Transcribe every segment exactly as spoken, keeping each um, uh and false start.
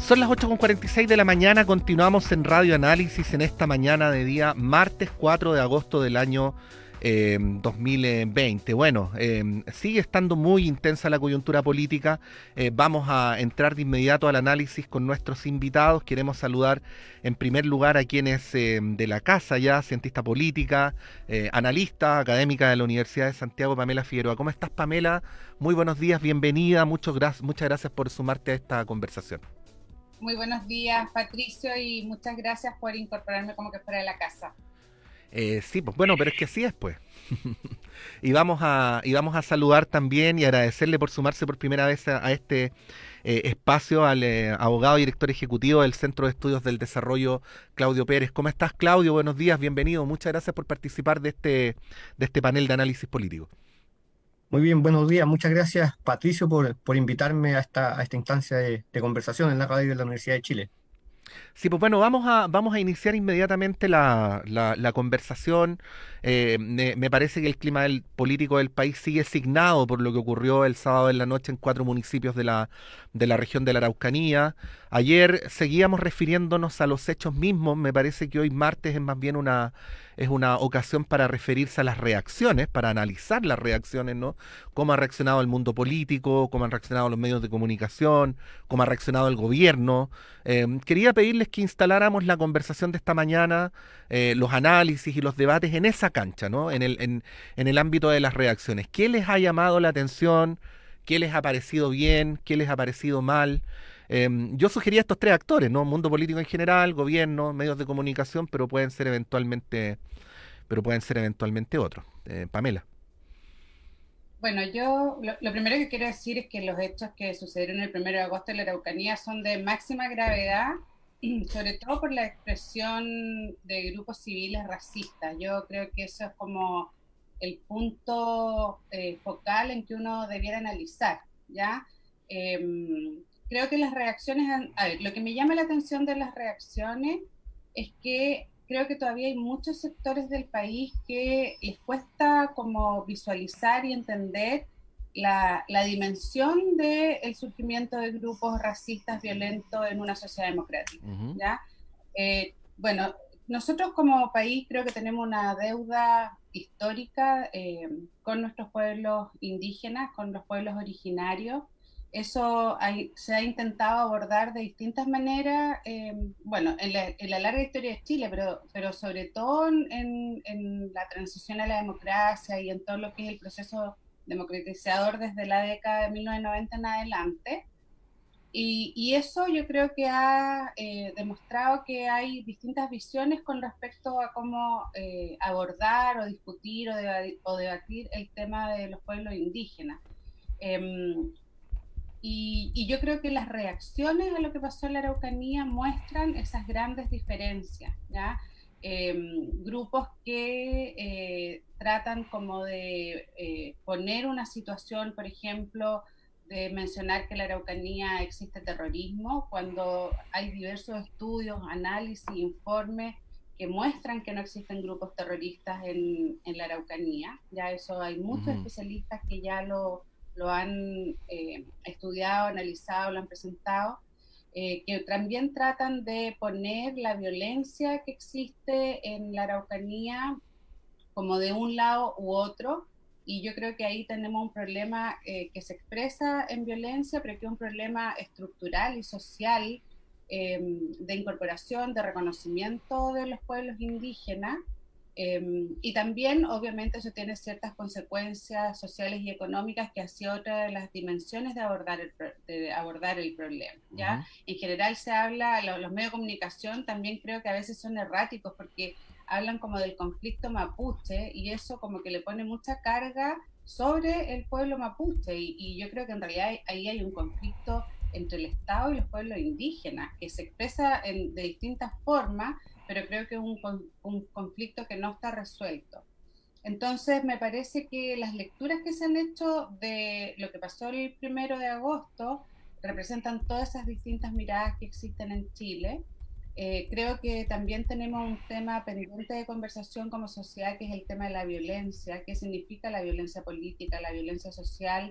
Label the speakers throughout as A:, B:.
A: Son las ocho con cuarenta y seis de la mañana, continuamos en Radio Análisis en esta mañana de día martes cuatro de agosto del año eh, dos mil veinte. Bueno, eh, sigue estando muy intensa la coyuntura política. Eh, vamos a entrar de inmediato al análisis con nuestros invitados. Queremos saludar en primer lugar a quienes eh, de la casa ya, cientista política, eh, analista, académica de la Universidad de Santiago, Pamela Figueroa. ¿Cómo estás, Pamela? Muy buenos días, bienvenida, muchos gra- muchas gracias por sumarte a esta conversación.
B: Muy buenos días, Patricio, y muchas gracias por incorporarme como que fuera de la casa.
A: Eh, sí, pues bueno, pero es que así es, pues. y, vamos a, y vamos a saludar también y agradecerle por sumarse por primera vez a, a este eh, espacio al eh, abogado y director ejecutivo del Centro de Estudios del Desarrollo, Claudio Pérez. ¿Cómo estás, Claudio? Buenos días, bienvenido. Muchas gracias por participar de este, de este panel de análisis político.
C: Muy bien, buenos días. Muchas gracias, Patricio, por, por invitarme a esta, a esta instancia de, de conversación en la radio de la Universidad de Chile.
A: Sí, pues bueno, vamos a, vamos a iniciar inmediatamente la, la, la conversación. Eh, me, me parece que el clima del, político del país sigue signado por lo que ocurrió el sábado en la noche en cuatro municipios de la, de la región de la Araucanía. Ayer seguíamos refiriéndonos a los hechos mismos. Me parece que hoy martes es más bien una, es una ocasión para referirse a las reacciones, para analizar las reacciones, ¿no? Cómo ha reaccionado el mundo político, cómo han reaccionado los medios de comunicación, cómo ha reaccionado el gobierno. Eh, quería pedirles que instaláramos la conversación de esta mañana, eh, los análisis y los debates en esa cancha, ¿no? En el, en, en el ámbito de las reacciones. ¿Qué les ha llamado la atención? ¿Qué les ha parecido bien? ¿Qué les ha parecido mal? Eh, yo sugería estos tres actores, ¿no? Mundo político en general, gobierno, medios de comunicación, pero pueden ser eventualmente, pero pueden ser eventualmente otros. Eh, Pamela.
B: Bueno, yo lo, lo primero que quiero decir es que los hechos que sucedieron el primero de agosto en la Araucanía son de máxima gravedad, sobre todo por la expresión de grupos civiles racistas. Yo creo que eso es como el punto eh, focal en que uno debiera analizar, ¿ya? Eh, Creo que las reacciones, han, a ver, lo que me llama la atención de las reacciones es que creo que todavía hay muchos sectores del país que les cuesta como visualizar y entender la, la dimensión del surgimiento de grupos racistas violentos en una sociedad democrática,
A: Uh-huh.
B: ¿ya? Eh, bueno, nosotros como país creo que tenemos una deuda histórica eh, con nuestros pueblos indígenas, con los pueblos originarios. Eso hay, se ha intentado abordar de distintas maneras, eh, bueno, en la, en la larga historia de Chile, pero, pero sobre todo en, en la transición a la democracia y en todo lo que es el proceso democratizador desde la década de mil novecientos noventa en adelante. Y, y eso yo creo que ha eh, demostrado que hay distintas visiones con respecto a cómo eh, abordar o discutir o, deba- o debatir el tema de los pueblos indígenas. Em, y, y yo creo que las reacciones a lo que pasó en la Araucanía muestran esas grandes diferencias, ¿ya? Eh, grupos que eh, tratan como de eh, poner una situación, por ejemplo, de mencionar que en la Araucanía existe terrorismo, cuando hay diversos estudios, análisis, informes que muestran que no existen grupos terroristas en, en la Araucanía. Ya eso hay muchos
A: Uh-huh.
B: especialistas que ya lo lo han eh, estudiado, analizado, lo han presentado, eh, que también tratan de poner la violencia que existe en la Araucanía como de un lado u otro, y yo creo que ahí tenemos un problema eh, que se expresa en violencia, pero que es un problema estructural y social eh, de incorporación, de reconocimiento de los pueblos indígenas. Eh, y también, obviamente, eso tiene ciertas consecuencias sociales y económicas, que ha sido otra de las dimensiones de abordar el, de abordar el problema, ¿ya?
A: Uh-huh.
B: En general se habla, los, los medios de comunicación también creo que a veces son erráticos, porque hablan como del conflicto mapuche, y eso como que le pone mucha carga sobre el pueblo mapuche, y, y yo creo que en realidad ahí hay un conflicto entre el Estado y los pueblos indígenas, que se expresa en, de distintas formas, pero creo que es un, un conflicto que no está resuelto. Entonces me parece que las lecturas que se han hecho de lo que pasó el primero de agosto representan todas esas distintas miradas que existen en Chile. Eh, creo que también tenemos un tema pendiente de conversación como sociedad, que es el tema de la violencia. ¿Qué significa la violencia política, la violencia social?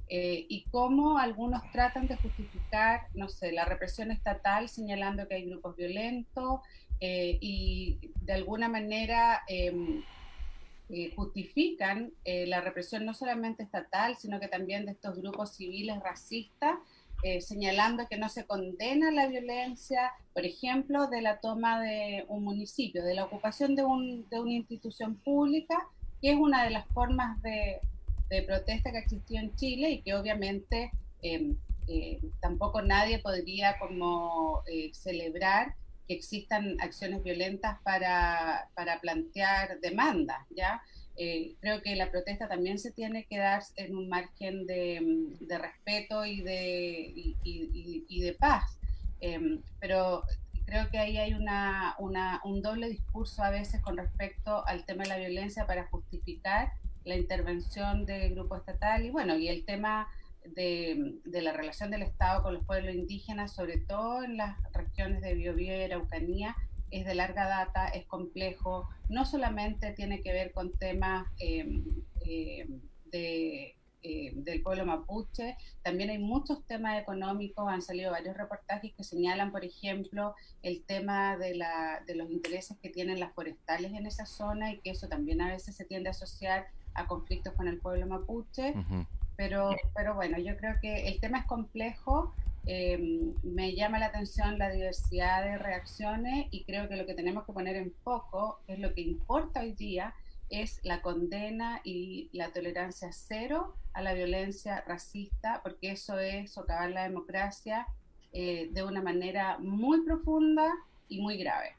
B: eh, y cómo algunos tratan de justificar, no sé, la represión estatal señalando que hay grupos violentos eh, y de alguna manera eh, eh, justifican eh, la represión no solamente estatal, sino que también de estos grupos civiles racistas, eh, señalando que no se condena la violencia, por ejemplo, de la toma de un municipio, de la ocupación de, un, de una institución pública, que es una de las formas de, de protesta que existió en Chile y que obviamente eh, eh, tampoco nadie podría como eh, celebrar que existan acciones violentas para, para plantear demandas, ¿ya? Eh, creo que la protesta también se tiene que dar en un margen de, de respeto y de, y, y, y de paz, eh, pero creo que ahí hay una, una, un doble discurso a veces con respecto al tema de la violencia para justificar la intervención del grupo estatal y bueno, y el tema de, de la relación del Estado con los pueblos indígenas, sobre todo en las regiones de Biobío y Araucanía, es de larga data, es complejo, no solamente tiene que ver con temas eh, eh, de, eh, del pueblo mapuche, también hay muchos temas económicos, han salido varios reportajes que señalan, por ejemplo, el tema de, la, de los intereses que tienen las forestales en esa zona y que eso también a veces se tiende a asociar a conflictos con el pueblo mapuche. Uh-huh. Pero, pero bueno, yo creo que el tema es complejo, eh, me llama la atención la diversidad de reacciones y creo que lo que tenemos que poner en foco, que es lo que importa hoy día, es la condena y la tolerancia cero a la violencia racista, porque eso es socavar la democracia eh, de una manera muy profunda y muy grave.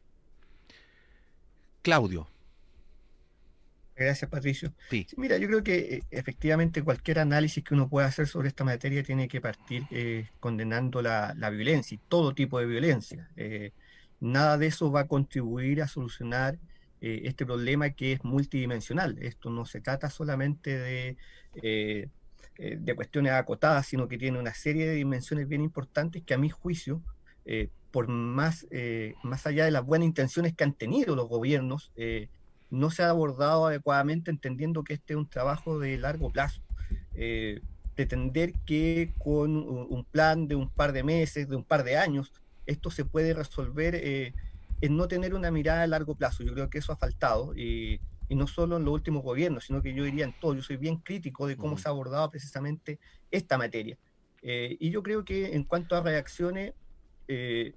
A: Claudio.
C: Gracias, Patricio.
A: Sí.
C: Sí, mira, yo creo que eh, efectivamente cualquier análisis que uno pueda hacer sobre esta materia tiene que partir eh, condenando la, la violencia y todo tipo de violencia. Eh, nada de eso va a contribuir a solucionar eh, este problema que es multidimensional. Esto no se trata solamente de, eh, eh, de cuestiones acotadas, sino que tiene una serie de dimensiones bien importantes que a mi juicio, eh, por más, eh, más allá de las buenas intenciones que han tenido los gobiernos, eh, no se ha abordado adecuadamente, entendiendo que este es un trabajo de largo plazo. Eh, pretender que con un plan de un par de meses, de un par de años, esto se puede resolver eh, en no tener una mirada a largo plazo. Yo creo que eso ha faltado, y, y no solo en los últimos gobiernos, sino que yo diría en todo. Yo soy bien crítico de cómo uh-huh. se ha abordado precisamente esta materia. Eh, y yo creo que en cuanto a reacciones, eh,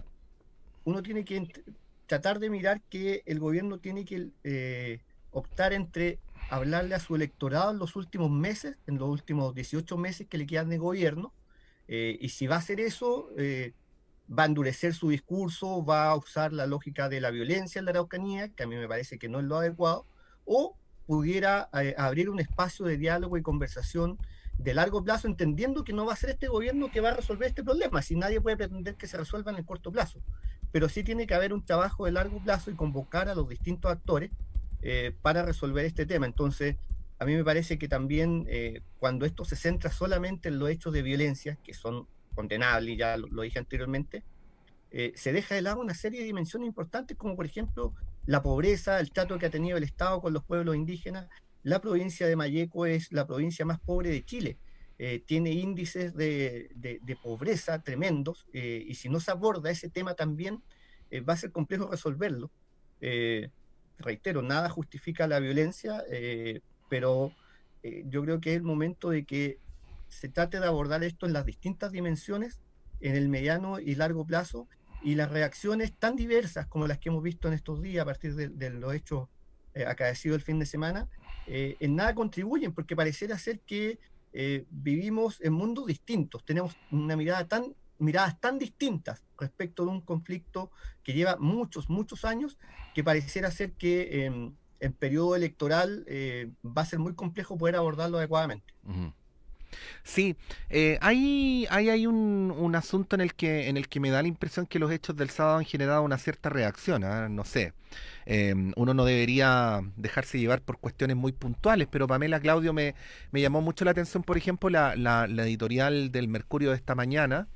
C: uno tiene que tratar de mirar que el gobierno tiene que eh, optar entre hablarle a su electorado en los últimos meses, en los últimos dieciocho meses que le quedan de gobierno, eh, y si va a hacer eso, eh, va a endurecer su discurso, va a usar la lógica de la violencia en la Araucanía, que a mí me parece que no es lo adecuado, o pudiera eh, abrir un espacio de diálogo y conversación de largo plazo, entendiendo que no va a ser este gobierno que va a resolver este problema, si nadie puede pretender que se resuelva en el corto plazo. Pero sí tiene que haber un trabajo de largo plazo y convocar a los distintos actores eh, para resolver este tema. Entonces, a mí me parece que también eh, cuando esto se centra solamente en los hechos de violencia, que son condenables, ya lo, lo dije anteriormente, eh, se deja de lado una serie de dimensiones importantes, como por ejemplo la pobreza, el trato que ha tenido el Estado con los pueblos indígenas. La provincia de Malleco es la provincia más pobre de Chile. Eh, tiene índices de, de, de pobreza tremendos, eh, y si no se aborda ese tema también, eh, va a ser complejo resolverlo. Eh, reitero, nada justifica la violencia, eh, pero eh, yo creo que es el momento de que se trate de abordar esto en las distintas dimensiones, en el mediano y largo plazo, y las reacciones tan diversas como las que hemos visto en estos días a partir de, de los hechos eh, acaecidos el fin de semana, eh, en nada contribuyen, porque pareciera ser que Eh, vivimos en mundos distintos, tenemos una mirada tan, miradas tan distintas respecto de un conflicto que lleva muchos, muchos años, que pareciera ser que eh, en periodo electoral eh, va a ser muy complejo poder abordarlo adecuadamente.
A: Uh-huh. Sí, eh, hay, hay, hay un, un asunto en el que en el que me da la impresión que los hechos del sábado han generado una cierta reacción, ¿eh? No sé, eh, uno no debería dejarse llevar por cuestiones muy puntuales, pero Pamela, Claudio, me, me llamó mucho la atención, por ejemplo, la, la, la editorial del Mercurio de esta mañana,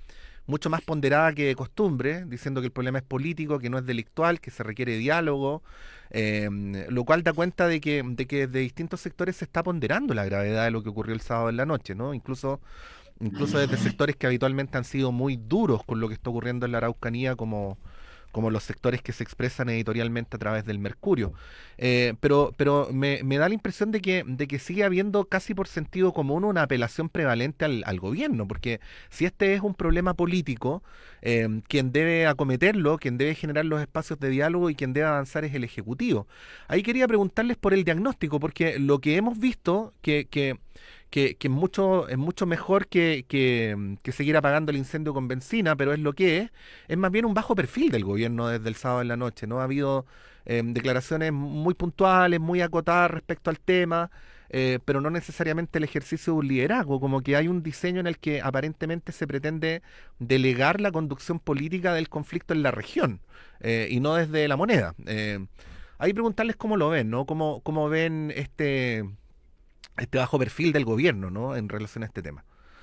A: mucho más ponderada que de costumbre, diciendo que el problema es político, que no es delictual, que se requiere diálogo, eh, lo cual da cuenta de que, de que de distintos sectores se está ponderando la gravedad de lo que ocurrió el sábado en la noche, ¿no? Incluso incluso desde sectores que habitualmente han sido muy duros con lo que está ocurriendo en la Araucanía, como, como los sectores que se expresan editorialmente a través del Mercurio. Eh, pero pero me, me da la impresión de que, de que sigue habiendo casi por sentido común una apelación prevalente al, al gobierno, porque si este es un problema político, eh, quien debe acometerlo, quien debe generar los espacios de diálogo y quien debe avanzar es el Ejecutivo. Ahí quería preguntarles por el diagnóstico, porque lo que hemos visto, que, que que, que es mucho, es mucho mejor que, que, que seguir apagando el incendio con benzina, pero es lo que es, es más bien un bajo perfil del gobierno desde el sábado en la noche, ¿no? Ha habido eh, declaraciones muy puntuales, muy acotadas respecto al tema, eh, pero no necesariamente el ejercicio de un liderazgo, como que hay un diseño en el que aparentemente se pretende delegar la conducción política del conflicto en la región, eh, y no desde la moneda. Eh, ahí preguntarles cómo lo ven, ¿no? Cómo, cómo ven este este bajo perfil del gobierno, ¿no? En relación a este tema.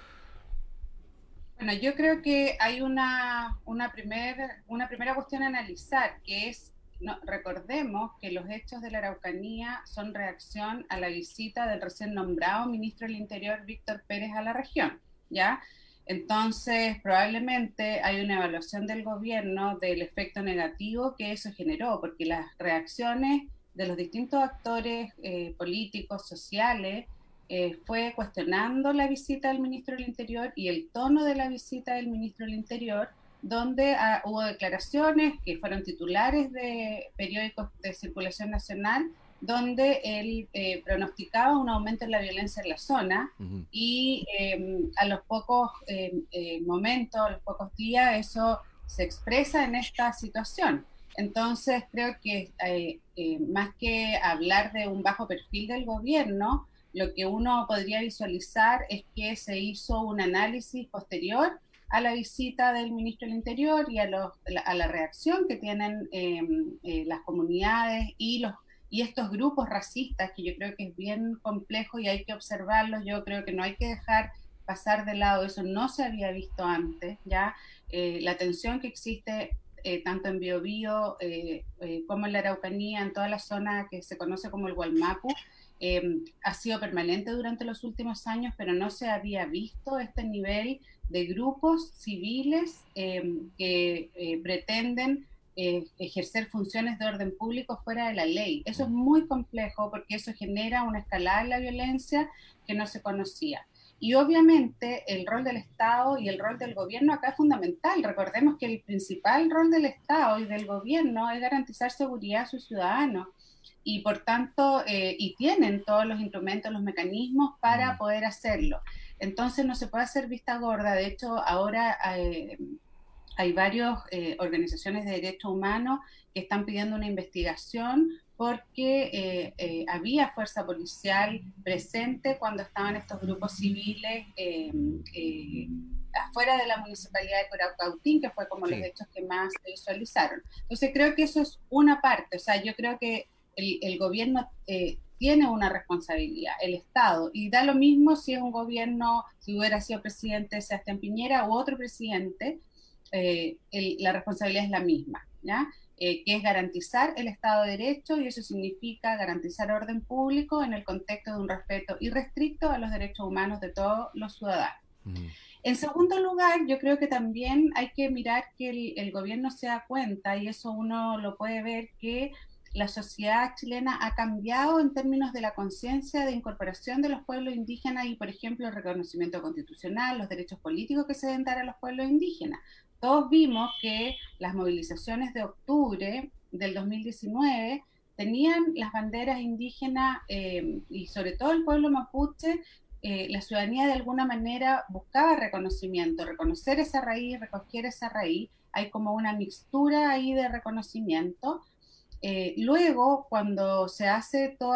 B: Bueno, yo creo que hay una, una, primer, una primera cuestión a analizar, que es, no, recordemos que los hechos de la Araucanía son reacción a la visita del recién nombrado ministro del Interior, Víctor Pérez, a la región, ¿ya? Entonces, probablemente hay una evaluación del gobierno del efecto negativo que eso generó, porque las reacciones de los distintos actores eh, políticos, sociales, eh, fue cuestionando la visita del ministro del Interior y el tono de la visita del ministro del Interior, donde ah, hubo declaraciones que fueron titulares de periódicos de circulación nacional, donde él eh, pronosticaba un aumento en la violencia en la zona. Uh-huh. Y eh, a los pocos eh, eh, momentos, a los pocos días, eso se expresa en esta situación. Entonces creo que eh, eh, más que hablar de un bajo perfil del gobierno, lo que uno podría visualizar es que se hizo un análisis posterior a la visita del ministro del Interior y a, los, a la reacción que tienen eh, eh, las comunidades y, los, y estos grupos racistas, que yo creo que es bien complejo y hay que observarlos. Yo creo que no hay que dejar pasar de lado, eso no se había visto antes, ¿ya? Eh, la tensión que existe Eh, tanto en Biobío eh, eh, como en la Araucanía, en toda la zona que se conoce como el Gualmapu, eh, ha sido permanente durante los últimos años, pero no se había visto este nivel de grupos civiles eh, que eh, pretenden eh, ejercer funciones de orden público fuera de la ley. Eso es muy complejo porque eso genera una escalada en la violencia que no se conocía. Y obviamente el rol del Estado y el rol del gobierno acá es fundamental. Recordemos que el principal rol del Estado y del gobierno es garantizar seguridad a sus ciudadanos y por tanto, eh, y tienen todos los instrumentos, los mecanismos para poder hacerlo. Entonces no se puede hacer vista gorda. De hecho, ahora eh, hay varias eh, organizaciones de derechos humanos que están pidiendo una investigación porque eh, eh, había fuerza policial presente cuando estaban estos grupos civiles eh, eh, afuera de la municipalidad de Curacautín, que fue como sí. los hechos que más se visualizaron. Entonces creo que eso es una parte, o sea, yo creo que el, el gobierno eh, tiene una responsabilidad, el Estado, y da lo mismo si es un gobierno, si hubiera sido presidente Sebastián Piñera u otro presidente, eh, el, la responsabilidad es la misma, ¿ya? Eh, que es garantizar el Estado de Derecho, y eso significa garantizar orden público en el contexto de un respeto irrestricto a los derechos humanos de todos los ciudadanos. Mm. En segundo lugar, yo creo que también hay que mirar que el, el gobierno se da cuenta, y eso uno lo puede ver, que la sociedad chilena ha cambiado en términos de la conciencia de incorporación de los pueblos indígenas y, por ejemplo, el reconocimiento constitucional, los derechos políticos que se deben dar a los pueblos indígenas. Todos vimos que las movilizaciones de octubre del dos mil diecinueve tenían las banderas indígenas eh, y sobre todo el pueblo mapuche, eh, la ciudadanía de alguna manera buscaba reconocimiento, reconocer esa raíz, recoger esa raíz. Hay como una mixtura ahí de reconocimiento. Eh, luego, cuando se hace todo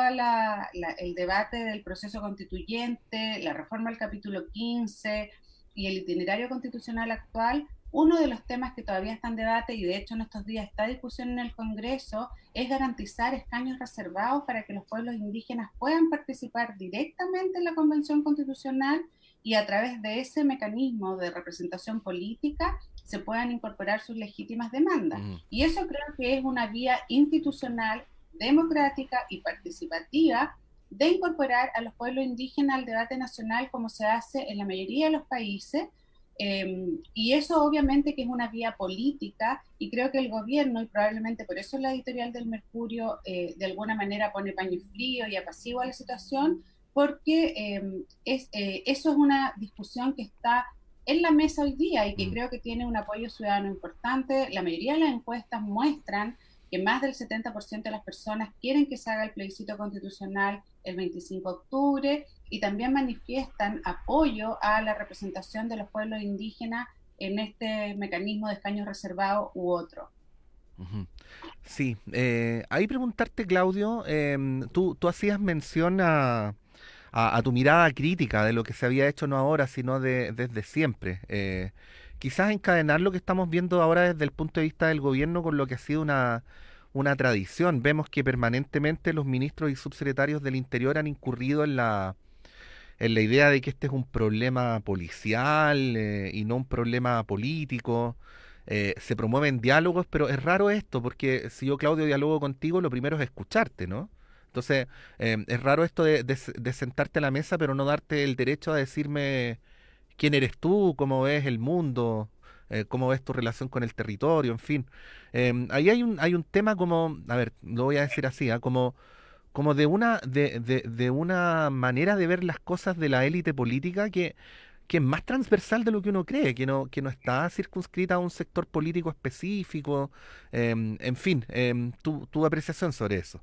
B: el debate del proceso constituyente, la reforma del capítulo quince y el itinerario constitucional actual, uno de los temas que todavía está en debate, y de hecho en estos días está en discusión en el Congreso, es garantizar escaños reservados para que los pueblos indígenas puedan participar directamente en la Convención Constitucional y a través de ese mecanismo de representación política se puedan incorporar sus legítimas demandas.
A: Mm.
B: Y eso creo que es una vía institucional, democrática y participativa de incorporar a los pueblos indígenas al debate nacional como se hace en la mayoría de los países. Eh, y eso obviamente que es una vía política, y creo que el gobierno, y probablemente por eso la editorial del Mercurio eh, de alguna manera pone paño frío y apacigua la situación, porque eh, es, eh, eso es una discusión que está en la mesa hoy día y que
A: Mm.
B: creo que tiene un apoyo ciudadano importante. La mayoría de las encuestas muestran que más del setenta por ciento de las personas quieren que se haga el plebiscito constitucional el veinticinco de octubre, y también manifiestan apoyo a la representación de los pueblos indígenas en este mecanismo de escaños reservados u otro.
A: Ujú. Sí, eh, ahí preguntarte, Claudio, em, tú, tú hacías mención a, a, a tu mirada crítica de lo que se había hecho no ahora, sino de, desde siempre. Eh, quizás encadenar lo que estamos viendo ahora desde el punto de vista del gobierno con lo que ha sido una, una tradición. Vemos que permanentemente los ministros y subsecretarios del Interior han incurrido en la, en la idea de que este es un problema policial eh, y no un problema político. Eh, se promueven diálogos, pero es raro esto, porque si yo, Claudio, dialogo contigo, lo primero es escucharte, ¿no? Entonces, eh, es raro esto de, de s- de sentarte a la mesa, pero no darte el derecho a decirme quién eres tú, cómo ves el mundo, eh, cómo ves tu relación con el territorio, en fin. Em, ahí hay un, hay un tema como, a ver, lo voy a decir así, ¿ah? Como como de una, de, de, de una manera de ver las cosas de la élite política que, que es más transversal de lo que uno cree, que no, que no está circunscrita a un sector político específico, em, en fin, em, tu, tu apreciación sobre eso.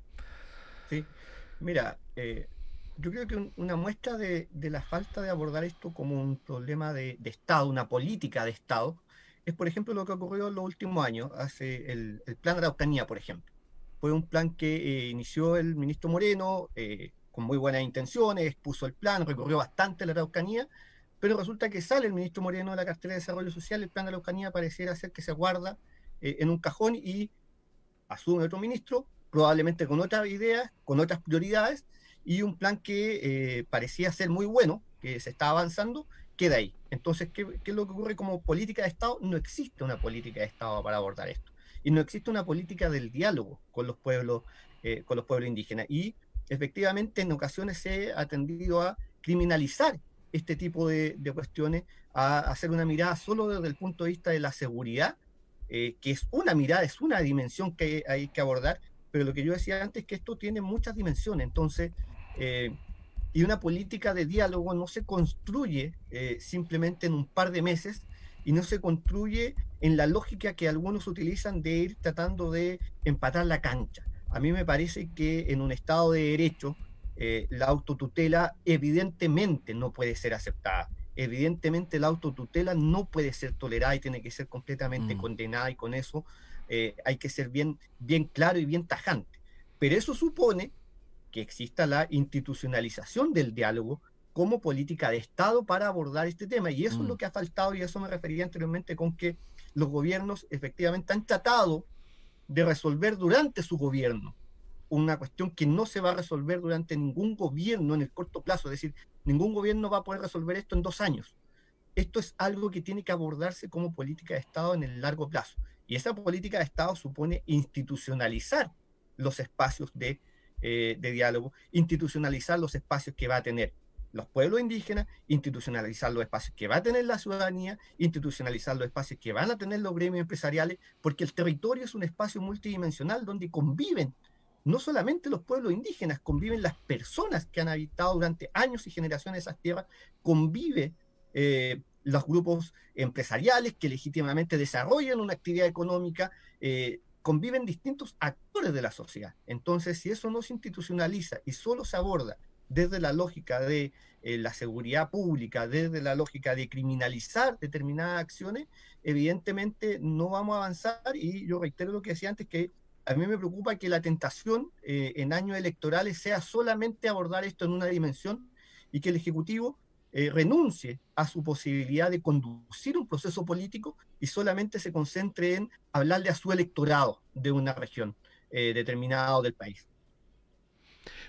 C: Sí, mira, eh, yo creo que un- una muestra de, de la falta de abordar esto como un problema de, de Estado, una política de Estado, es por ejemplo lo que ocurrió en los últimos años, hace el, el Plan Araucanía, por ejemplo. Fue un plan que eh, inició el ministro Moreno eh, con muy buenas intenciones, expuso el plan, recorrió bastante la Araucanía, pero resulta que sale el ministro Moreno de la cartera de Desarrollo Social, el plan de Araucanía pareciera ser que se guarda eh, en un cajón y asume otro ministro, probablemente con otras ideas, con otras prioridades, y un plan que eh, parecía ser muy bueno, que se está avanzando, queda ahí. Entonces, ¿qué, ¿qué es lo que ocurre como política de Estado? No existe una política de Estado para abordar esto. Y no existe una política del diálogo con los pueblos, eh, con los pueblos indígenas. Y efectivamente en ocasiones se ha tendido a criminalizar este tipo de, de cuestiones, a hacer una mirada solo desde el punto de vista de la seguridad, eh, que es una mirada, es una dimensión que hay que abordar, pero lo que yo decía antes es que esto tiene muchas dimensiones, entonces, eh, y una política de diálogo no se construye eh, simplemente en un par de meses y no se construye en la lógica que algunos utilizan de ir tratando de empatar la cancha. A mí me parece que en un Estado de Derecho eh, la autotutela evidentemente no puede ser aceptada. Evidentemente la autotutela no puede ser tolerada y tiene que ser completamente
A: Mm,
C: condenada, y con eso eh, hay que ser bien, bien claro y bien tajante. Pero eso supone que exista la institucionalización del diálogo como política de Estado para abordar este tema. Y eso es
A: mm,
C: lo que ha faltado, y a eso me refería anteriormente con que los gobiernos efectivamente han tratado de resolver durante su gobierno una cuestión que no se va a resolver durante ningún gobierno en el corto plazo, es decir, ningún gobierno va a poder resolver esto en dos años. Esto es algo que tiene que abordarse como política de Estado en el largo plazo. Y esa política de Estado supone institucionalizar los espacios de, eh, de diálogo, institucionalizar los espacios que va a tener los pueblos indígenas, institucionalizar los espacios que va a tener la ciudadanía, institucionalizar los espacios que van a tener los gremios empresariales, porque el territorio es un espacio multidimensional donde conviven no solamente los pueblos indígenas, conviven las personas que han habitado durante años y generaciones esas tierras, convive eh, los grupos empresariales que legítimamente desarrollan una actividad económica, eh, conviven distintos actores de la sociedad. Entonces, si eso no se institucionaliza y solo se aborda desde la lógica de eh, la seguridad pública, desde la lógica de criminalizar determinadas acciones, evidentemente no vamos a avanzar. Y yo reitero lo que decía antes, que a mí me preocupa que la tentación eh, en años electorales sea solamente abordar esto en una dimensión, y que el Ejecutivo eh, renuncie a su posibilidad de conducir un proceso político y solamente se concentre en hablarle a su electorado de una región eh, determinada del país.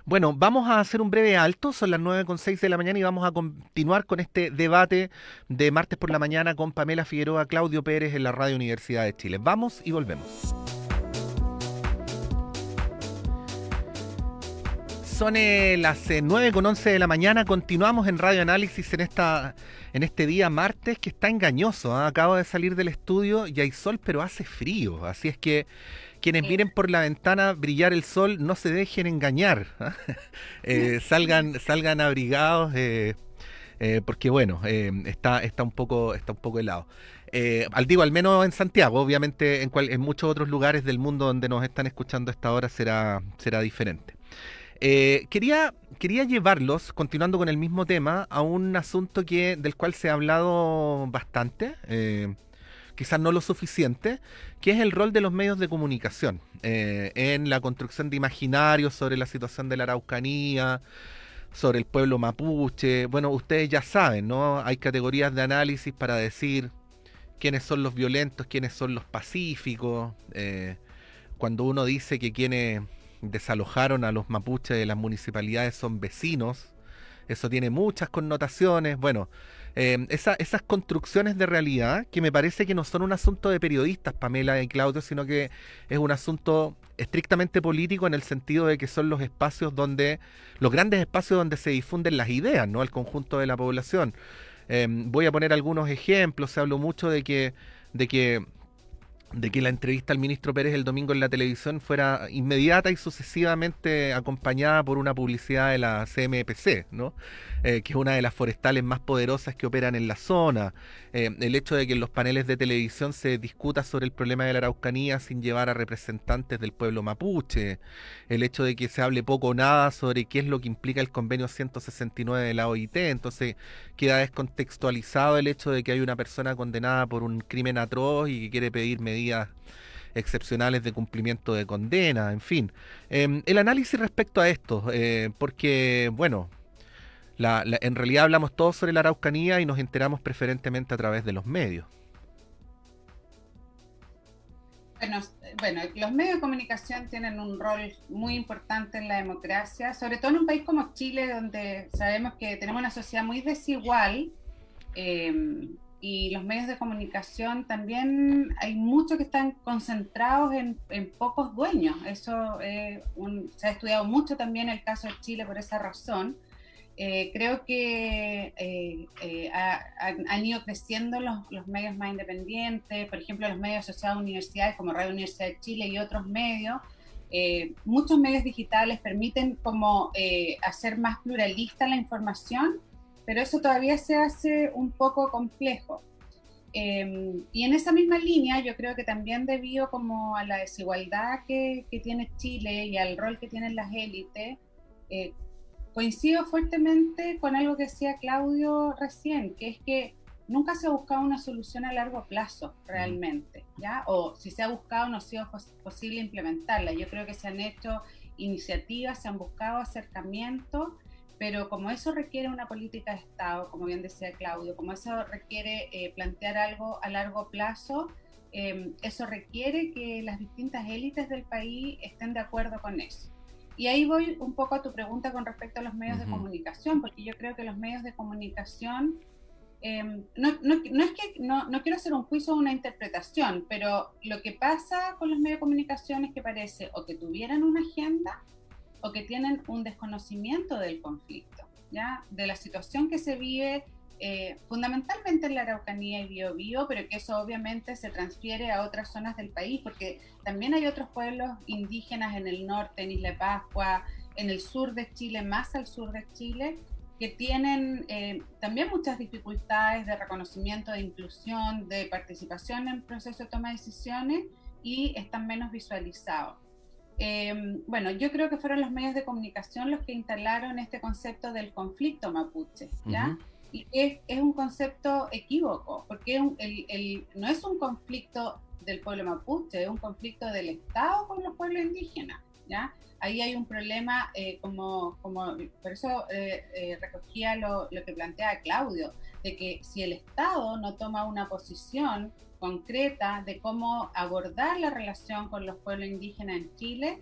A: Bueno, vamos a hacer un breve alto, son las nueve con seis de la mañana y vamos a continuar con este debate de martes por la mañana con Pamela Figueroa, Claudio Pérez en la Radio Universidad de Chile. Vamos y volvemos. Son eh, las eh, nueve con once de la mañana, continuamos en Radio Análisis en, esta, en este día martes que está engañoso, ¿eh? Acabo de salir del estudio y hay sol pero hace frío, así es que quienes miren por la ventana brillar el sol no se dejen engañar, ¿eh? eh, salgan, salgan abrigados eh, eh, porque bueno, eh, está, está, un poco, está un poco helado. Eh, al digo, al menos en Santiago, obviamente en, cual, en muchos otros lugares del mundo donde nos están escuchando a esta hora será, será diferente. Eh, quería, quería llevarlos, continuando con el mismo tema, a un asunto que, del cual se ha hablado bastante, eh, quizás no lo suficiente, que es el rol de los medios de comunicación eh, en la construcción de imaginarios sobre la situación de la Araucanía, sobre el pueblo mapuche. Bueno, ustedes ya saben, ¿no? Hay categorías de análisis para decir quiénes son los violentos, quiénes son los pacíficos. Eh, cuando uno dice que quienes desalojaron a los mapuches de las municipalidades son vecinos, eso tiene muchas connotaciones. Bueno, eh, esa, esas construcciones de realidad que me parece que no son un asunto de periodistas, Pamela y Claudio, sino que es un asunto estrictamente político en el sentido de que son los espacios donde, los grandes espacios donde se difunden las ideas, ¿no? Al conjunto de la población. Eh, voy a poner algunos ejemplos. Se habló mucho de que, de que de que la entrevista al ministro Pérez el domingo en la televisión fuera inmediata y sucesivamente acompañada por una publicidad de la C M P C, ¿no? Eh, que es una de las forestales más poderosas que operan en la zona. Eh, el hecho de que en los paneles de televisión se discuta sobre el problema de la Araucanía sin llevar a representantes del pueblo mapuche. El hecho de que se hable poco o nada sobre qué es lo que implica el convenio ciento sesenta y nueve de la O I T. Entonces queda descontextualizado el hecho de que hay una persona condenada por un crimen atroz y que quiere pedir medidas excepcionales de cumplimiento de condena, en fin. Eh, el análisis respecto a esto, eh, porque, bueno, la, la, en realidad hablamos todos sobre la Araucanía y nos enteramos preferentemente a través de los medios.
B: Bueno, bueno, los medios de comunicación tienen un rol muy importante en la democracia, sobre todo en un país como Chile, donde sabemos que tenemos una sociedad muy desigual, eh, y los medios de comunicación también hay muchos que están concentrados en, en pocos dueños. Eso eh, un, se ha estudiado mucho también el caso de Chile por esa razón. Eh, creo que eh, eh, ha, han, han ido creciendo los, los medios más independientes, por ejemplo los medios asociados a universidades como Radio Universidad de Chile y otros medios. Eh, muchos medios digitales permiten como eh, hacer más pluralista la información, pero eso todavía se hace un poco complejo. Eh, y en esa misma línea yo creo que también debido como a la desigualdad que, que tiene Chile y al rol que tienen las élites, eh, coincido fuertemente con algo que decía Claudio recién, que es que nunca se ha buscado una solución a largo plazo realmente, ¿ya? O si se ha buscado no ha sido posible implementarla. Yo creo que se han hecho iniciativas, se han buscado acercamientos, pero como eso requiere una política de Estado, como bien decía Claudio, como eso requiere eh, plantear algo a largo plazo, eh, eso requiere que las distintas élites del país estén de acuerdo con eso. Y ahí voy un poco a tu pregunta con respecto a los medios uh-huh. de comunicación, porque yo creo que los medios de comunicación, eh, no, no, no es que no, no quiero hacer un juicio o una interpretación, pero lo que pasa con los medios de comunicación es que parece o que tuvieran una agenda o que tienen un desconocimiento del conflicto, ¿ya? De la situación que se vive eh, fundamentalmente en la Araucanía y Biobío, pero que eso obviamente se transfiere a otras zonas del país, porque también hay otros pueblos indígenas en el norte, en Isla Pascua, en el sur de Chile, más al sur de Chile, que tienen eh, también muchas dificultades de reconocimiento, de inclusión, de participación en el proceso de toma de decisiones y están menos visualizados. Eh, bueno, yo creo que fueron los medios de comunicación los que instalaron este concepto del conflicto mapuche, ¿ya? Uh-huh. Y es, es un concepto equívoco, porque un, el, el, no es un conflicto del pueblo mapuche, es un conflicto del Estado con los pueblos indígenas, ¿ya? Ahí hay un problema, eh, como, como, por eso eh, eh, recogía lo, lo que plantea Claudio, de que si el Estado no toma una posición concreta de cómo abordar la relación con los pueblos indígenas en Chile,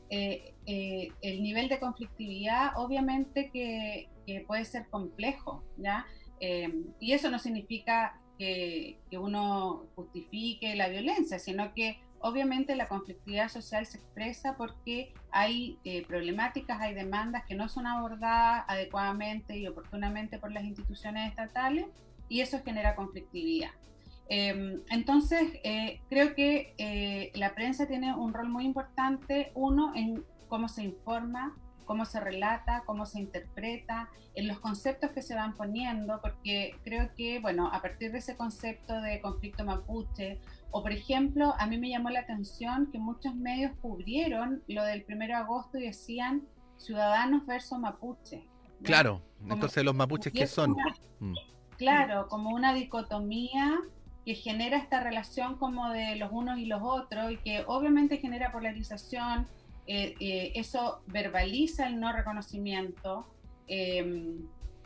B: eh, eh, el nivel de conflictividad obviamente que, que puede ser complejo, ¿ya? Eh, y eso no significa que, que uno justifique la violencia, sino que obviamente la conflictividad social se expresa porque hay eh, problemáticas, hay demandas que no son abordadas adecuadamente y oportunamente por las instituciones estatales, y eso genera conflictividad. Eh, entonces, eh, creo que eh, la prensa tiene un rol muy importante, uno, en cómo se informa, cómo se relata, cómo se interpreta, en los conceptos que se van poniendo, porque creo que, bueno, a partir de ese concepto de conflicto mapuche, o por ejemplo, a mí me llamó la atención que muchos medios cubrieron lo del primero de agosto y decían ciudadanos versus mapuche, ¿no?
A: Claro,
B: Como,
A: entonces los mapuches, ¿qué son?
B: Una,
A: Mm.
B: claro, como una dicotomía que genera esta relación como de los unos y los otros, y que obviamente genera polarización. Eh, eh, eso verbaliza el no reconocimiento. Eh,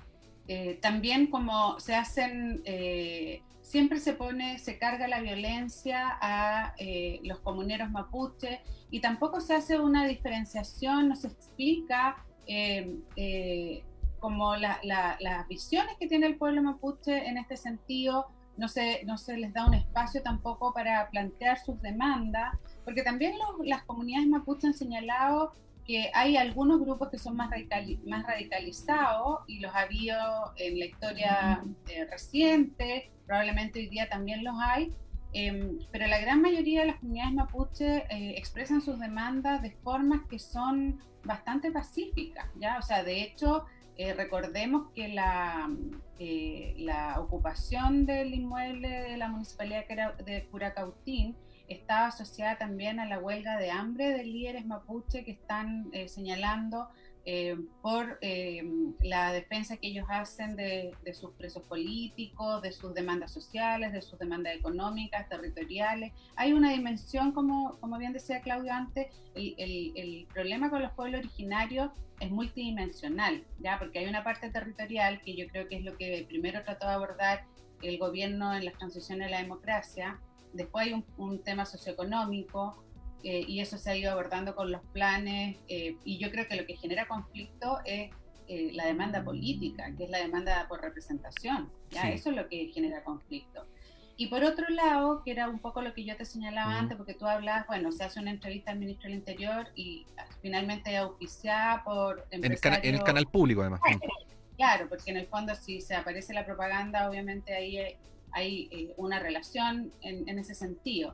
B: eh, también como se hacen, eh, siempre se pone, se carga la violencia a eh, los comuneros mapuche, y tampoco se hace una diferenciación, no se explica eh, eh, como la, la, las visiones que tiene el pueblo mapuche en este sentido. No se, no se les da un espacio tampoco para plantear sus demandas, porque también los, las comunidades mapuche han señalado que hay algunos grupos que son más, radicali más radicalizados, y los ha habido en la historia eh, reciente, probablemente hoy día también los hay, eh, pero la gran mayoría de las comunidades mapuche eh, expresan sus demandas de formas que son bastante pacíficas, ¿ya? O sea, de hecho, Eh, recordemos que la, eh, la ocupación del inmueble de la municipalidad de Curacautín está asociada también a la huelga de hambre de líderes mapuche que están eh, señalando eh, por eh, la defensa que ellos hacen de, de sus presos políticos, de sus demandas sociales, de sus demandas económicas, territoriales. Hay una dimensión, como, como bien decía Claudio antes, el, el, el problema con los pueblos originarios es multidimensional, ¿ya? Porque hay una parte territorial que yo creo que es lo que primero trató de abordar el gobierno en la transición a la democracia. Después hay un, un tema socioeconómico, eh, y eso se ha ido abordando con los planes, eh, y yo creo que lo que genera conflicto es eh, la demanda política, que es la demanda por representación, ¿ya? Sí. Eso es lo que genera conflicto. Y por otro lado, que era un poco lo que yo te señalaba uh-huh. antes, porque tú hablabas, bueno, se hace una entrevista al ministro del Interior y finalmente auspiciada por empresarios.
A: En el, cana en el canal público, además.
B: Claro, porque en el fondo si se aparece la propaganda, obviamente ahí hay, hay eh, una relación en, en ese sentido.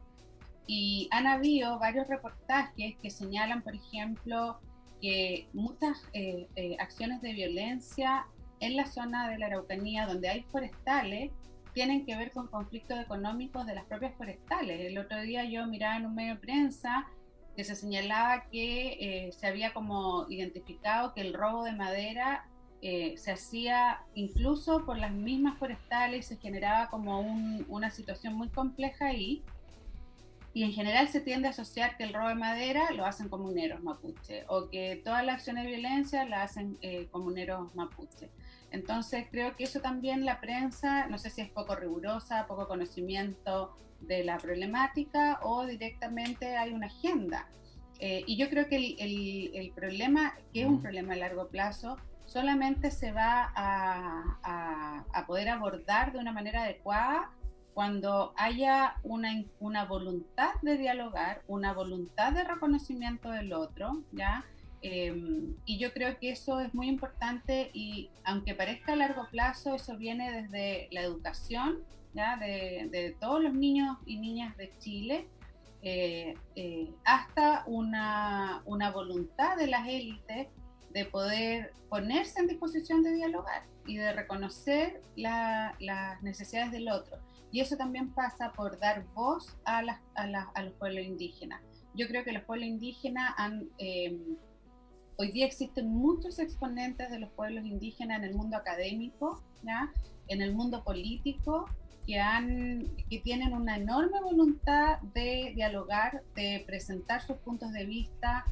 B: Y han habido varios reportajes que señalan, por ejemplo, que muchas eh, eh, acciones de violencia en la zona de la Araucanía, donde hay forestales, tienen que ver con conflictos económicos de las propias forestales. El otro día yo miraba en un medio de prensa que se señalaba que eh, se había como identificado que el robo de madera eh, se hacía incluso por las mismas forestales, se generaba como un, una situación muy compleja ahí. Y en general se tiende a asociar que el robo de madera lo hacen comuneros mapuche, o que todas las acciones de violencia la hacen eh, comuneros mapuche. Entonces creo que eso también la prensa, no sé si es poco rigurosa, poco conocimiento de la problemática, o directamente hay una agenda. Eh, y yo creo que el, el, el problema, que es un problema a largo plazo, solamente se va a, a, a poder abordar de una manera adecuada cuando haya una, una voluntad de dialogar, una voluntad de reconocimiento del otro, ¿ya? Eh, y yo creo que eso es muy importante, y aunque parezca a largo plazo, eso viene desde la educación, ¿ya? De, de todos los niños y niñas de Chile, eh, eh, hasta una, una voluntad de las élites de poder ponerse en disposición de dialogar y de reconocer la, las necesidades del otro. Y eso también pasa por dar voz a, las, a, las, a los pueblos indígenas. Yo creo que los pueblos indígenas han... Eh, hoy día existen muchos exponentes de los pueblos indígenas en el mundo académico, ¿ya? En el mundo político, que, han, que tienen una enorme voluntad de dialogar, de presentar sus puntos de vista,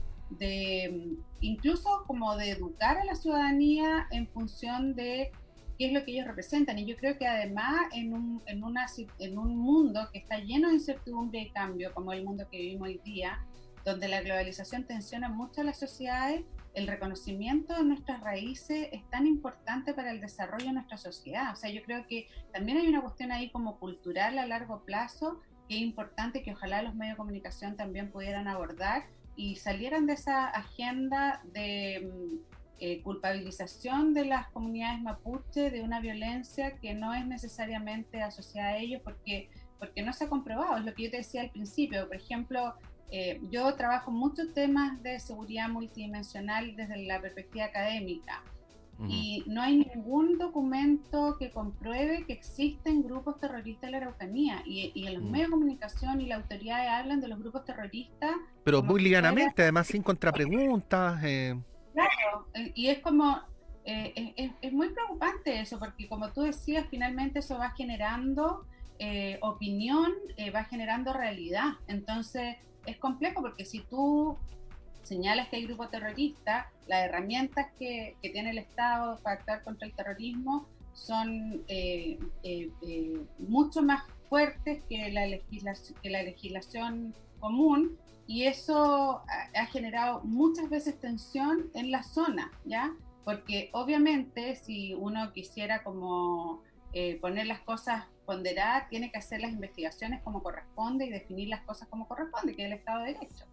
B: de incluso como de educar a la ciudadanía en función de qué es lo que ellos representan. Y yo creo que además en un, en una, en un mundo que está lleno de incertidumbre y cambio, como el mundo que vivimos hoy día, donde la globalización tensiona mucho a las sociedades, el reconocimiento de nuestras raíces es tan importante para el desarrollo de nuestra sociedad. O sea, yo creo que también hay una cuestión ahí como cultural a largo plazo, que es importante que ojalá los medios de comunicación también pudieran abordar y salieran de esa agenda de eh, culpabilización de las comunidades mapuche de una violencia que no es necesariamente asociada a ellos, porque, porque no se ha comprobado. Es lo que yo te decía al principio. Por ejemplo, Eh, yo trabajo muchos temas de seguridad multidimensional desde la perspectiva académica, uh-huh. y no hay ningún documento que compruebe que existen grupos terroristas en la Araucanía, y, y en los uh-huh. medios de comunicación y las autoridades hablan de los grupos terroristas.
A: Pero muy livianamente, fuera... además sin contrapreguntas. Eh...
B: Claro, y es como, eh, es, es muy preocupante eso, porque como tú decías, finalmente eso va generando eh, opinión, eh, va generando realidad. Entonces, es complejo porque si tú señalas que hay grupos terroristas, las herramientas que, que tiene el Estado para actuar contra el terrorismo son eh, eh, eh, mucho más fuertes que la, legislación, que la legislación común, y eso ha, ha generado muchas veces tensión en la zona, ¿ya? Porque obviamente si uno quisiera como eh, poner las cosas ponderadas, tiene que hacer las investigaciones como corresponde y definir las cosas como corresponde, que es el Estado de Derecho.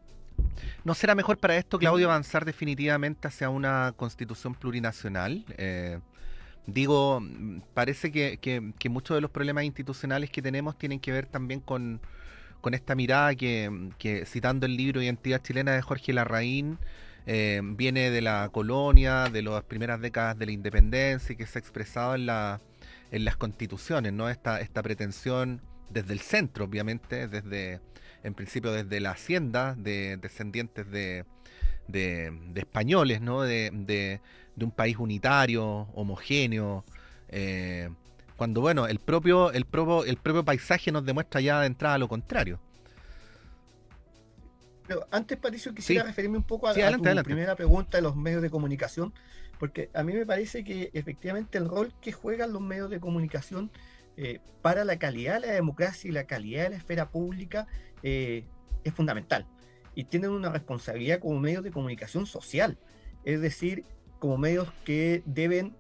A: ¿No será mejor para esto, Claudio, avanzar definitivamente hacia una constitución plurinacional? Eh, digo, parece que, que, que muchos de los problemas institucionales que tenemos tienen que ver también con, con esta mirada que, que, citando el libro Identidad Chilena de Jorge Larraín, eh, viene de la colonia, de las primeras décadas de la independencia, y que se ha expresado en la en las constituciones, ¿no? Esta, esta pretensión desde el centro, obviamente, desde, en principio desde la hacienda, de descendientes de, de, de españoles, ¿no? De, de, de un país unitario, homogéneo, eh, cuando, bueno, el propio, el propio, el propio paisaje nos demuestra ya de entrada lo contrario.
C: Pero antes, Patricio, quisiera sí. referirme un poco a, sí,
A: adelante,
C: a tu
A: adelante.
C: primera pregunta de los medios de comunicación, porque a mí me parece que efectivamente el rol que juegan los medios de comunicación eh, para la calidad de la democracia y la calidad de la esfera pública eh, es fundamental. Y tienen una responsabilidad como medios de comunicación social, es decir, como medios que deben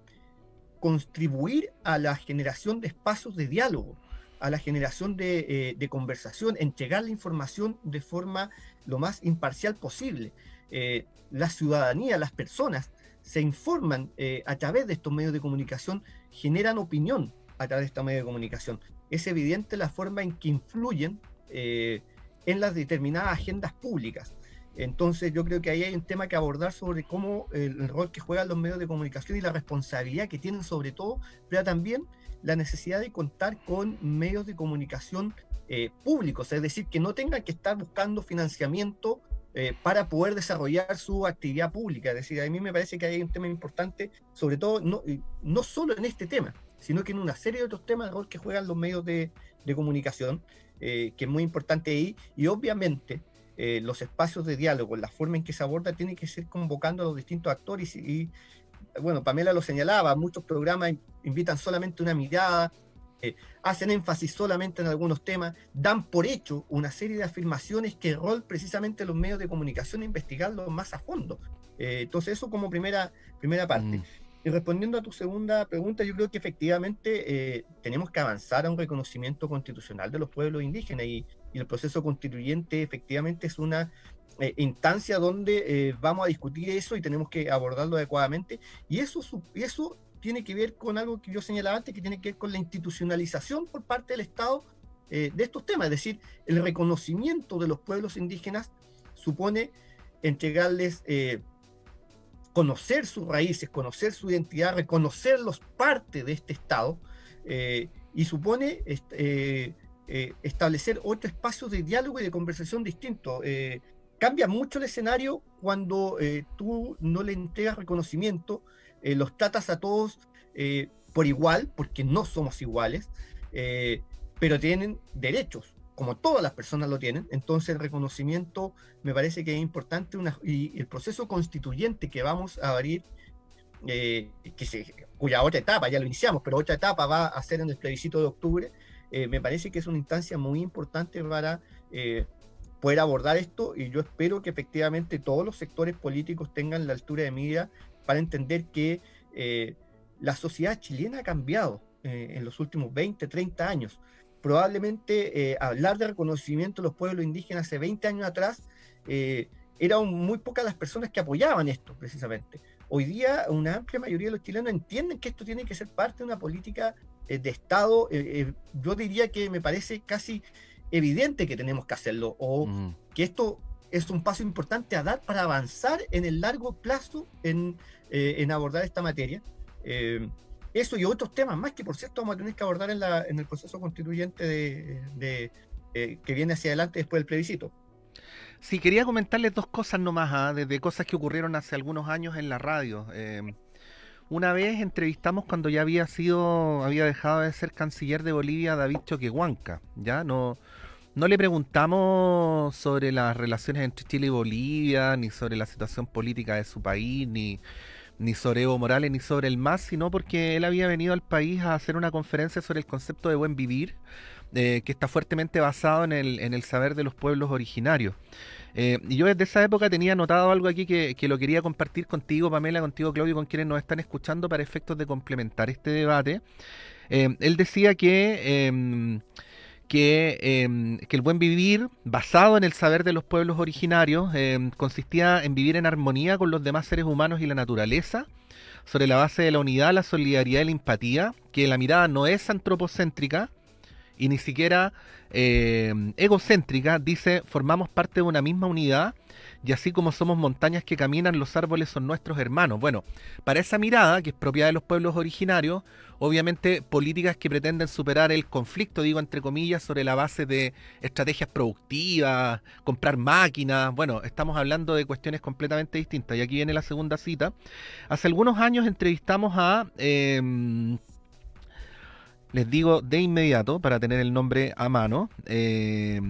C: contribuir a la generación de espacios de diálogo, a la generación de, eh, de conversación, entregar la información de forma lo más imparcial posible. Eh, la ciudadanía, las personas, se informan eh, a través de estos medios de comunicación, generan opinión a través de estos medios de comunicación. Es evidente la forma en que influyen eh, en las determinadas agendas públicas. Entonces yo creo que ahí hay un tema que abordar sobre cómo el, el rol que juegan los medios de comunicación y la responsabilidad que tienen sobre todo, pero también la necesidad de contar con medios de comunicación eh, públicos, es decir, que no tengan que estar buscando financiamiento Eh, para poder desarrollar su actividad pública. Es decir, a mí me parece que hay un tema importante, sobre todo, no, no solo en este tema, sino que en una serie de otros temas, el rol que juegan los medios de, de comunicación, eh, que es muy importante ahí, y obviamente eh, los espacios de diálogo, la forma en que se aborda, tiene que ser convocando a los distintos actores, y, y bueno, Pamela lo señalaba, muchos programas invitan solamente una mirada, Eh, hacen énfasis solamente en algunos temas, dan por hecho una serie de afirmaciones que el rol precisamente de los medios de comunicación es investigarlo más a fondo. Eh, entonces eso como primera, primera parte. Mm. Y respondiendo a tu segunda pregunta, yo creo que efectivamente eh, tenemos que avanzar a un reconocimiento constitucional de los pueblos indígenas, y, y el proceso constituyente efectivamente es una eh, instancia donde eh, vamos a discutir eso y tenemos que abordarlo adecuadamente, y eso, y eso tiene que ver con algo que yo señalaba antes, que tiene que ver con la institucionalización por parte del Estado eh, de estos temas. Es decir, el reconocimiento de los pueblos indígenas supone entregarles, eh, conocer sus raíces, conocer su identidad, reconocerlos parte de este Estado, eh, y supone eh, eh, establecer otro espacio de diálogo y de conversación distinto. Eh, cambia mucho el escenario cuando eh, tú no le entregas reconocimiento, Eh, los tratas a todos eh, por igual, porque no somos iguales, eh, pero tienen derechos, como todas las personas lo tienen. Entonces el reconocimiento me parece que es importante, una, y el proceso constituyente que vamos a abrir, eh, que se, cuya otra etapa, ya lo iniciamos, pero otra etapa va a ser en el plebiscito de octubre, eh, me parece que es una instancia muy importante para eh, poder abordar esto, y yo espero que efectivamente todos los sectores políticos tengan la altura de mira para entender que eh, la sociedad chilena ha cambiado eh, en los últimos veinte, treinta años. Probablemente eh, hablar de reconocimiento de los pueblos indígenas hace veinte años atrás eh, eran muy pocas las personas que apoyaban esto, precisamente. Hoy día una amplia mayoría de los chilenos entienden que esto tiene que ser parte de una política eh, de Estado. Eh, eh, yo diría que me parece casi evidente que tenemos que hacerlo, o mm. que esto es un paso importante a dar para avanzar en el largo plazo en, eh, en abordar esta materia. Eh, eso y otros temas más que, por cierto, vamos a tener que abordar en, la, en el proceso constituyente de, de, eh, que viene hacia adelante después del plebiscito.
A: Sí, quería comentarles dos cosas nomás, ¿eh? de, de cosas que ocurrieron hace algunos años en la radio. Eh, una vez entrevistamos cuando ya había sido, había dejado de ser canciller de Bolivia, David Choquehuanca, ¿ya? No, no le preguntamos sobre las relaciones entre Chile y Bolivia, ni sobre la situación política de su país, ni, ni sobre Evo Morales, ni sobre el M A S, sino porque él había venido al país a hacer una conferencia sobre el concepto de buen vivir, Eh, que está fuertemente basado en el, en el saber de los pueblos originarios. Eh, y yo desde esa época tenía anotado algo aquí que, que lo quería compartir contigo, Pamela, contigo, Claudio, con quienes nos están escuchando para efectos de complementar este debate. Eh, él decía que, eh, que, eh, que el buen vivir, basado en el saber de los pueblos originarios, eh, consistía en vivir en armonía con los demás seres humanos y la naturaleza, sobre la base de la unidad, la solidaridad y la empatía, que la mirada no es antropocéntrica, y ni siquiera eh, egocéntrica. Dice, formamos parte de una misma unidad, y así como somos montañas que caminan, los árboles son nuestros hermanos. Bueno, para esa mirada, que es propia de los pueblos originarios, obviamente políticas que pretenden superar el conflicto, digo entre comillas, sobre la base de estrategias productivas, comprar máquinas, bueno, estamos hablando de cuestiones completamente distintas. Y aquí viene la segunda cita. Hace algunos años entrevistamos a... Eh, Les digo de inmediato, para tener el nombre a mano. Eh,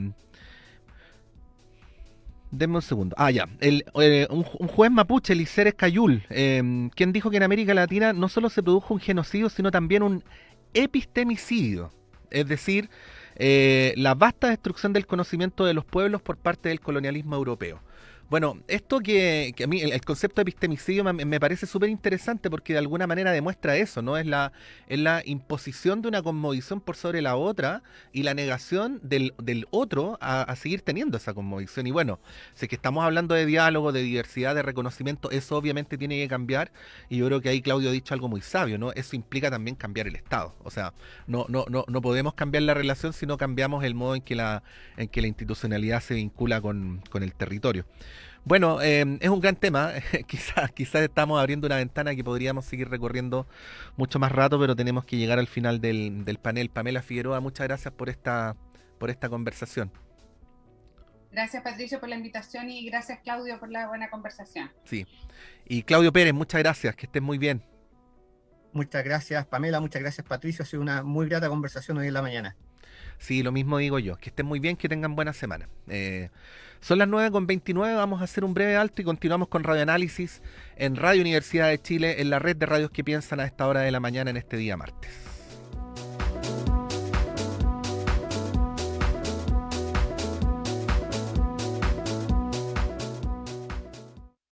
A: denme un segundo. Ah, ya. El, eh, un, un juez mapuche, Liceres Cayul, eh, quien dijo que en América Latina no solo se produjo un genocidio, sino también un epistemicidio. Es decir, eh, la vasta destrucción del conocimiento de los pueblos por parte del colonialismo europeo. Bueno, esto que, que a mí el, el concepto de epistemicidio me, me parece súper interesante porque de alguna manera demuestra eso, ¿no? Es la, es la imposición de una cosmovisión por sobre la otra y la negación del, del otro a, a seguir teniendo esa cosmovisión. Y bueno, si es que estamos hablando de diálogo, de diversidad, de reconocimiento, eso obviamente tiene que cambiar, y yo creo que ahí Claudio ha dicho algo muy sabio, ¿no? Eso implica también cambiar el Estado. O sea, no, no, no, no podemos cambiar la relación si no cambiamos el modo en que la, en que la institucionalidad se vincula con, con el territorio. Bueno, eh, es un gran tema. quizás, quizás estamos abriendo una ventana que podríamos seguir recorriendo mucho más rato, pero tenemos que llegar al final del, del panel. Pamela Figueroa, muchas gracias por esta, por esta conversación.
B: Gracias, Patricio, por la invitación, y gracias, Claudio, por la buena conversación.
A: Sí. Y Claudio Pérez, muchas gracias, que estés muy bien.
C: Muchas gracias, Pamela, muchas gracias, Patricio. Ha sido una muy grata conversación hoy en la mañana.
A: Sí, lo mismo digo yo. Que estén muy bien, que tengan buena semana. Eh, son las nueve con veintinueve, vamos a hacer un breve alto y continuamos con Radioanálisis en Radio Universidad de Chile, en la red de radios que piensan a esta hora de la mañana en este día martes.